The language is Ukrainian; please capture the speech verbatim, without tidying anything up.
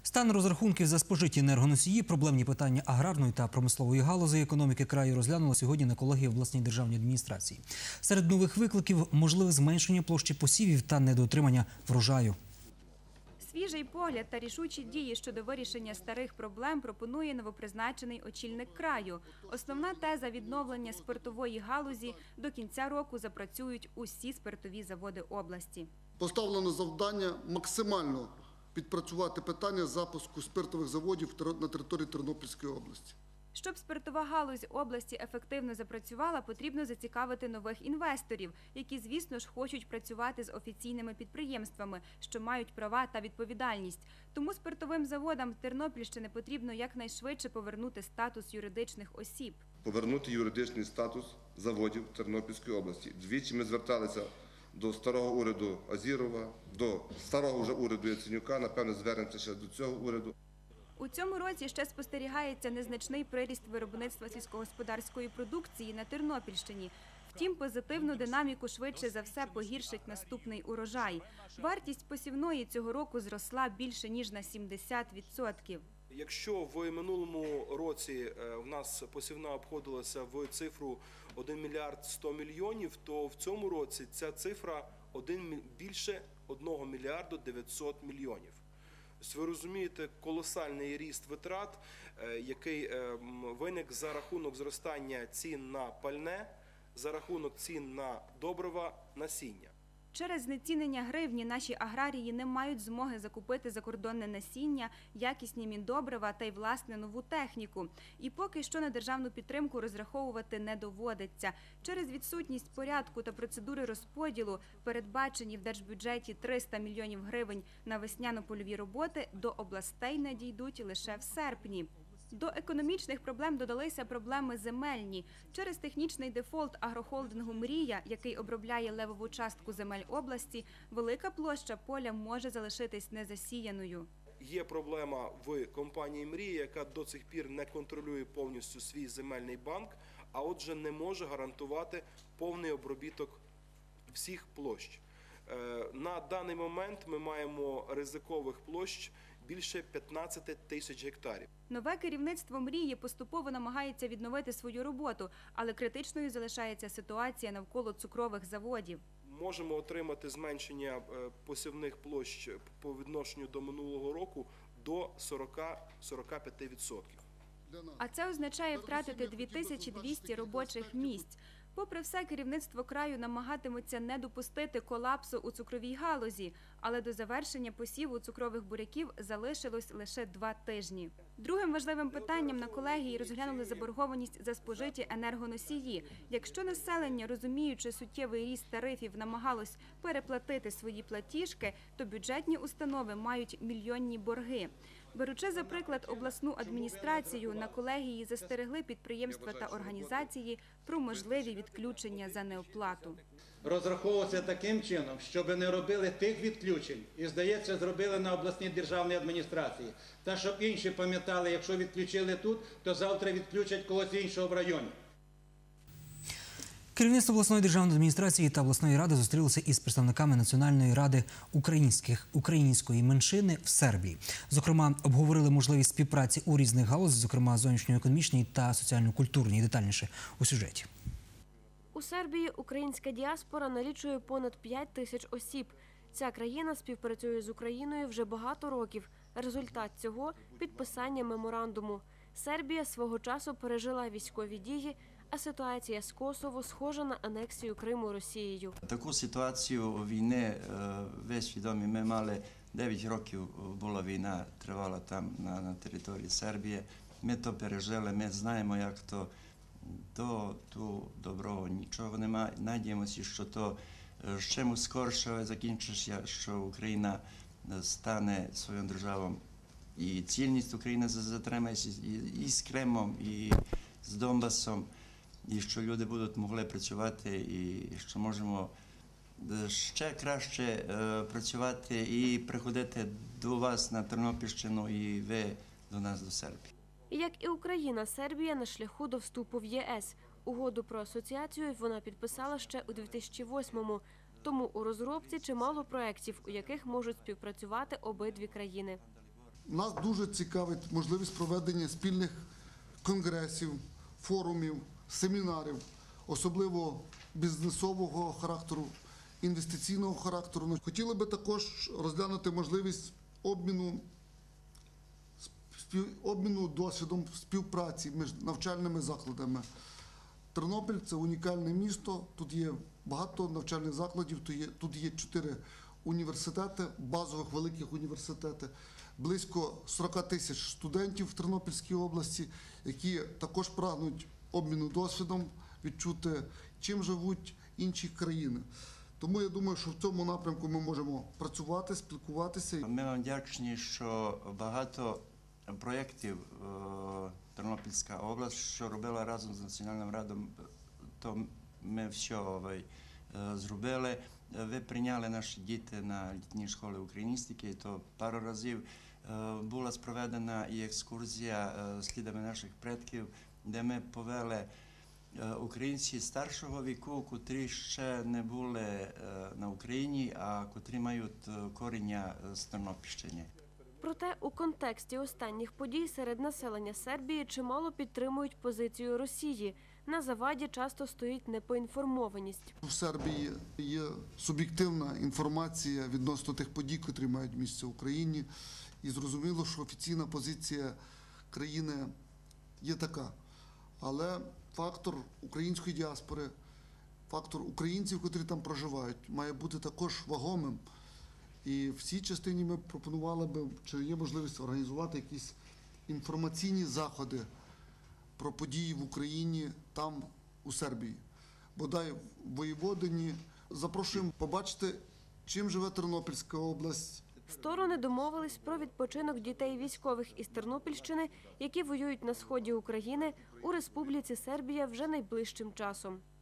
Стан розрахунків за спожиті енергоносії, проблемні питання аграрної та промислової галузі економіки краю розглянула сьогодні на колегії обласній державній адміністрації. Серед нових викликів – можливе зменшення площі посівів та недоотримання врожаю. Свіжий погляд та рішучі дії щодо вирішення старих проблем пропонує новопризначений очільник краю. Основна теза – відновлення спиртової галузі. До кінця року запрацюють усі спиртові заводи області. Поставлено завдання максимально підпрацювати питання запуску спиртових заводів на території Тернопільської області. Щоб спиртова галузь області ефективно запрацювала, потрібно зацікавити нових інвесторів, які, звісно ж, хочуть працювати з офіційними підприємствами, що мають права та відповідальність. Тому спиртовим заводам Тернопільщини потрібно якнайшвидше повернути статус юридичних осіб. Повернути юридичний статус заводів Тернопільської області. Двічі ми зверталися до старого уряду Азірова, до старого вже уряду Яценюка, напевно, звернемося ще до цього уряду. У цьому році ще спостерігається незначний приріст виробництва сільськогосподарської продукції на Тернопільщині. Втім, позитивну динаміку швидше за все погіршить наступний урожай. Вартість посівної цього року зросла більше ніж на сімдесят відсотків. Якщо в минулому році в нас посівна обходилася в цифру один мільярд сто мільйонів, то в цьому році ця цифра більше одного мільярда дев'ятсот мільйонів. Ви розумієте, колосальний ріст витрат, який виник за рахунок зростання цін на пальне, за рахунок цін на добрива, насіння. Через знецінення гривні наші аграрії не мають змоги закупити закордонне насіння, якісні міндобрива та й, власне, нову техніку. І поки що на державну підтримку розраховувати не доводиться. Через відсутність порядку та процедури розподілу, передбачені в держбюджеті триста мільйонів гривень на весняно-польові роботи, до областей надійдуть лише в серпні. До економічних проблем додалися проблеми земельні. Через технічний дефолт агрохолдингу «Мрія», який обробляє левову частку земель області, велика площа поля може залишитись незасіяною. Є проблема в компанії «Мрія», яка до цих пір не контролює повністю свій земельний банк, а отже не може гарантувати повний обробіток всіх площ. На даний момент ми маємо ризикових площ більше п'ятнадцяти тисяч гектарів. Нове керівництво «Мрії» поступово намагається відновити свою роботу, але критичною залишається ситуація навколо цукрових заводів. Можемо отримати зменшення посівних площ по відношенню до минулого року до сорока - сорока п'яти відсотків. А це означає втратити дві тисячі двісті робочих місць. Попри все, керівництво краю намагатиметься не допустити колапсу у цукровій галузі, але до завершення посіву цукрових буряків залишилось лише два тижні. Другим важливим питанням на колегії розглянули заборгованість за спожиті енергоносії. Якщо населення, розуміючи суттєвий ріст тарифів, намагалось переплатити свої платіжки, то бюджетні установи мають мільйонні борги. Беручи за приклад обласну адміністрацію, на колегії застерегли підприємства та організації про можливі відключення за неоплату. Розраховувався таким чином, щоб не робили тих відключень, і, здається, зробили на обласній державній адміністрації. Та щоб інші пам'ятали, якщо відключили тут, то завтра відключать когось іншого в районі. Керівництво обласної державної адміністрації та обласної ради зустрілися із представниками Національної ради українських, української меншини в Сербії. Зокрема, обговорили можливість співпраці у різних галузях, зокрема зовнішньоекономічній та соціально-культурній. Детальніше у сюжеті. У Сербії українська діаспора налічує понад п'ять тисяч осіб. Ця країна співпрацює з Україною вже багато років. Результат цього – підписання меморандуму. Сербія свого часу пережила військові дії, а ситуація з Косово схожа на анексію Криму Росією. Таку ситуацію війни весь відомі. Ми мали дев'ять років була війна, тривала там на, на території Сербії. Ми то пережили, ми знаємо, як то до ту доброго нічого немає. Надіємося, що то чим скорше закінчиться, що Україна стане своєю державою. І цільність України затримається і з Кримом, і з Донбасом, і що люди будуть могли працювати, і що можемо ще краще працювати і приходити до вас на Тернопільщину, і ви до нас, до Сербії. Як і Україна, Сербія на шляху до вступу в ЄС. Угоду про асоціацію вона підписала ще у дві тисячі восьмому. Тому у розробці чимало проєктів, у яких можуть співпрацювати обидві країни. Нас дуже цікавить можливість проведення спільних конгресів, форумів, семінарів, особливо бізнесового характеру, інвестиційного характеру. Хотіли би також розглянути можливість обміну, спів- обміну досвідом співпраці між навчальними закладами. Тернопіль – це унікальне місто, тут є багато навчальних закладів, тут є, тут є чотири університети, базових великих університети, близько сорок тисяч студентів в Тернопільській області, які також прагнуть обміну досвідом, відчути, чим живуть інші країни. Тому я думаю, що в цьому напрямку ми можемо працювати, спілкуватися. Ми вам вдячні, що багато проєктів е, Тернопільська область, що робила разом з Національним радом, то ми все ovaj, е, зробили. Ви прийняли наші діти на літні школи україністики, то пару разів е, була спроведена і екскурсія е, слідами наших предків, де ми повели е, українці старшого віку, котрі ще не були е, на Україні, а котрі мають е, коріння з Тернопільщини. Проте у контексті останніх подій серед населення Сербії чимало підтримують позицію Росії. На заваді часто стоїть непоінформованість. В Сербії є суб'єктивна інформація відносно тих подій, які мають місце в Україні. І зрозуміло, що офіційна позиція країни є така. Але фактор української діаспори, фактор українців, які там проживають, має бути також вагомим. І в цій частині ми пропонували би, чи є можливість організувати якісь інформаційні заходи про події в Україні, там, у Сербії. Бодай в Воєводині. Запрошуємо побачити, чим живе Тернопільська область. Сторони домовились про відпочинок дітей військових із Тернопільщини, які воюють на сході України, у Республіці Сербія вже найближчим часом.